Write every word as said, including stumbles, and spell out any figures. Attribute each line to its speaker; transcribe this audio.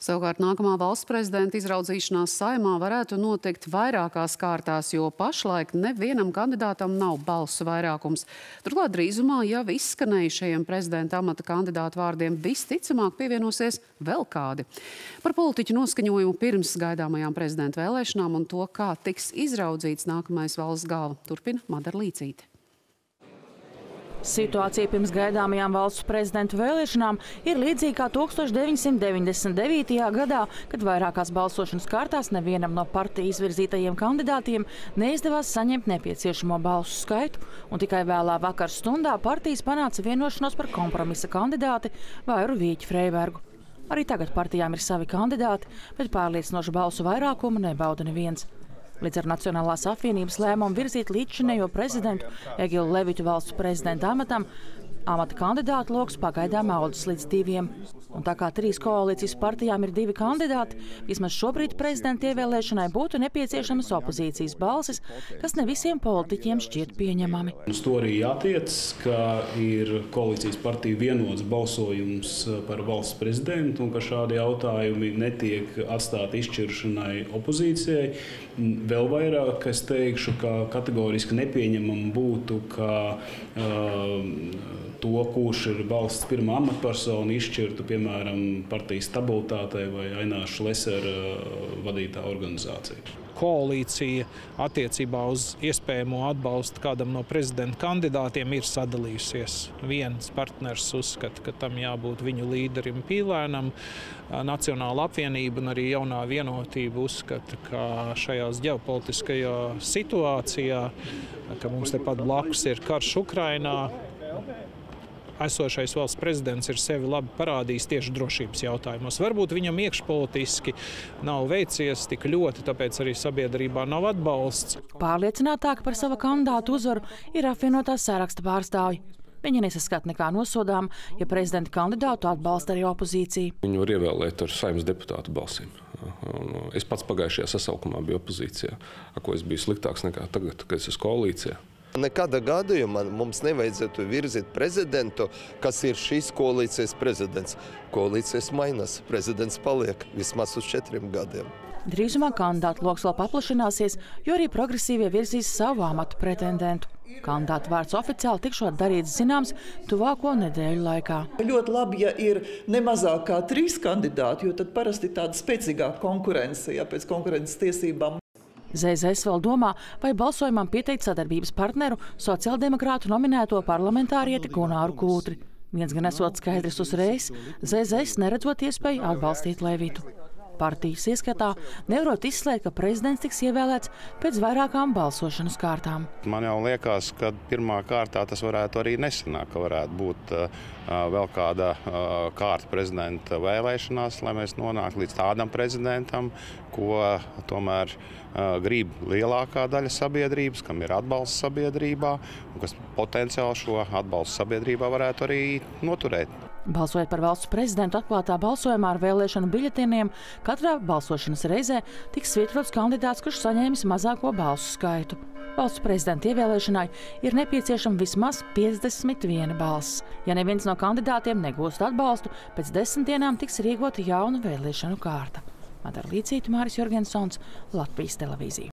Speaker 1: Savukārt nākamā valsts prezidenta izraudzīšanās Saeimā varētu notikt vairākās kārtās, jo pašlaik nevienam kandidātam nav balsu vairākums. Turklāt drīzumā jau izskanējušajiem prezidenta amata kandidātu vārdiem visticamāk pievienosies vēl kādi. Par politiķu noskaņojumu pirms gaidāmajām prezidenta vēlēšanām un to, kā tiks izraudzīts nākamais valsts galva, turpina Madara Līcīte.
Speaker 2: Situācija pirms gaidāmajām valsts prezidenta vēlēšanām ir līdzīga kā tūkstoš deviņsimt deviņdesmit devītajā gadā, kad vairākās balsošanas kārtās nevienam no partiju izvirzītajiem kandidātiem neizdevās saņemt nepieciešamo balsu skaitu, un tikai vēlā vakar stundā partijas panāca vienošanos par kompromisa kandidāti Vairu Vīķi Freibergu. Arī tagad partijām ir savi kandidāti, bet pārliecinošu balsu vairākumu nebauda neviens. Līdz ar Nacionālās apvienības lēmumu virzīt līdzšinējo prezidentu Egilu Leviķu valsts prezidenta amatam, amata kandidātu loks pagaidām audzis līdz diviem. Un tā kā trīs koalīcijas partijām ir divi kandidāti, vismaz šobrīd prezidenta ievēlēšanai būtu nepieciešamas opozīcijas balsis, kas ne visiem politiķiem šķiet pieņemami.
Speaker 3: Uz to arī jātiec, ka ir koalīcijas partiju vienots balsojums par valsts prezidentu un ka šādi jautājumi netiek atstāti izšķiršanai opozīcijai. Vēl vairāk es teikšu, ka kategoriski nepieņemam būtu, ka uh, to, kurš ir valsts pirmā amatpersona, izšķirtu, piemēram, partijas stabilitātei vai Aināša Šlesera vadītā organizācija.
Speaker 4: Koalīcija attiecībā uz iespējamo atbalstu kādam no prezidenta kandidātiem ir sadalījusies. Viens partners uzskata, ka tam jābūt viņu līderim Pīlēnam. Nacionāla apvienība un arī jaunā vienotība uzskata, ka šajās ģeopolitiskajā situācijā, ka mums tepat blakus ir karš Ukrainā, esošais valsts prezidents ir sevi labi parādījis tieši drošības jautājumos. Varbūt viņam iekšpolitiski nav veicies tik ļoti, tāpēc arī sabiedrībā nav atbalsts.
Speaker 2: Pārliecinātāki par savu kandidātu uzvaru ir apvienotās saraksta pārstāvji. Viņi nesaskata nekā nosodām, ja prezidenta kandidātu atbalsta arī opozīcija.
Speaker 5: Viņu var ievēlēt ar Saeimas deputātu balsīm. Es pats pagājušajā sasaukumā biju opozīcijā, ar ko es biju sliktāks nekā tagad, kad es esmu koalīcijā.
Speaker 6: Nekādā gadījumā mums nevajadzētu virzīt prezidentu, kas ir šīs koalīcijas prezidents. Koalīcijas mainās, prezidents paliek vismaz uz četriem gadiem.
Speaker 2: Drīzumā kandidātu loks vēl paplašināsies, jo arī progresīvie virzīs savu amatu pretendentu. Kandidātu vārds oficiāli tikšot darīts zināms tuvāko nedēļu laikā.
Speaker 7: Ļoti labi, ja ir ne mazāk kā trīs kandidāti, jo tad parasti ir tāda spēcīgāka konkurence, ja pēc konkurences tiesībām.
Speaker 2: Z Z S vēl domā, vai balsojumam pieteikt sadarbības partneru sociāldemokrātu nominēto parlamentārieti Gunāru Kūtri. Viens gan esot skaidrs uzreiz, Z Z S neredzot iespēju atbalstīt Levitu. Partijas ieskatā nevarot izslēgt, ka prezidents tiks ievēlēts pēc vairākām balsošanas kārtām.
Speaker 8: Man jau liekas, ka pirmā kārtā tas varētu arī nesanākt, ka varētu būt uh, vēl kāda uh, kārta prezidenta vēlēšanās, lai mēs nonāktu līdz tādam prezidentam, ko tomēr uh, grib lielākā daļa sabiedrības, kam ir atbalsts sabiedrībā, un kas potenciāli šo atbalstu sabiedrībā varētu arī noturēt.
Speaker 2: Balsojot par valsts prezidentu atklātā balsojumā ar vēlēšanu biļeteniem, katrā balsošanas reizē tiks svītrots kandidāts, kurš saņēmis mazāko balsu skaitu. Valsts prezidenta ievēlēšanai ir nepieciešama vismaz piecdesmit viena balss. Ja neviens no kandidātiem negūst atbalstu, pēc desmit dienām tiks rīkota jauna vēlēšanu kārta. Madara Līcīte, Māris Jorgensons, Latvijas televīzija.